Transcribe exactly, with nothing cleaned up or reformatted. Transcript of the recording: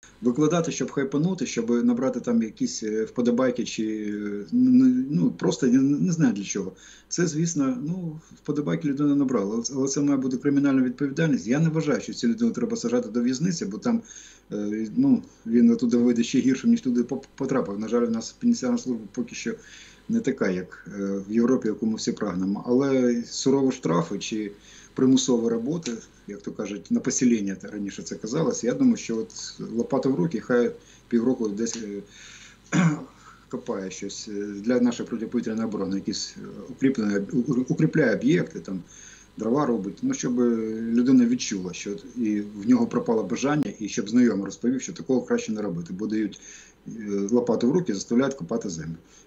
викладати, щоб хайпанути, щоб набрати там якісь е, вподобайки чи е, ну ну, просто не, не знаю для чого. Це, звісно, ну, вподобайки людина набрала, але, але це має бути кримінальна відповідальність. Я не вважаю, що цю людину треба сажати до в'язниці, бо там е, ну, він туди вийде ще гіршим, ніж туди поп- потрапив. На жаль, у нас пенітенціарна служба поки що не така, як е, в Європі, яку ми всі прагнемо. Але сурові штрафи чи примусові роботи, як то кажуть, на поселення раніше це казалось. Я думаю, що от лопату в руки, хай півроку десь е, копає щось е, для нашої протиповітряної оборони, якісь е, укріплені, у- укріпляє об'єкти, там дрова робить, ну щоб людина відчула, що і в нього пропало бажання, і щоб знайомий розповів, що такого краще не робити, бо дають е, лопату в руки, заставляють копати землю.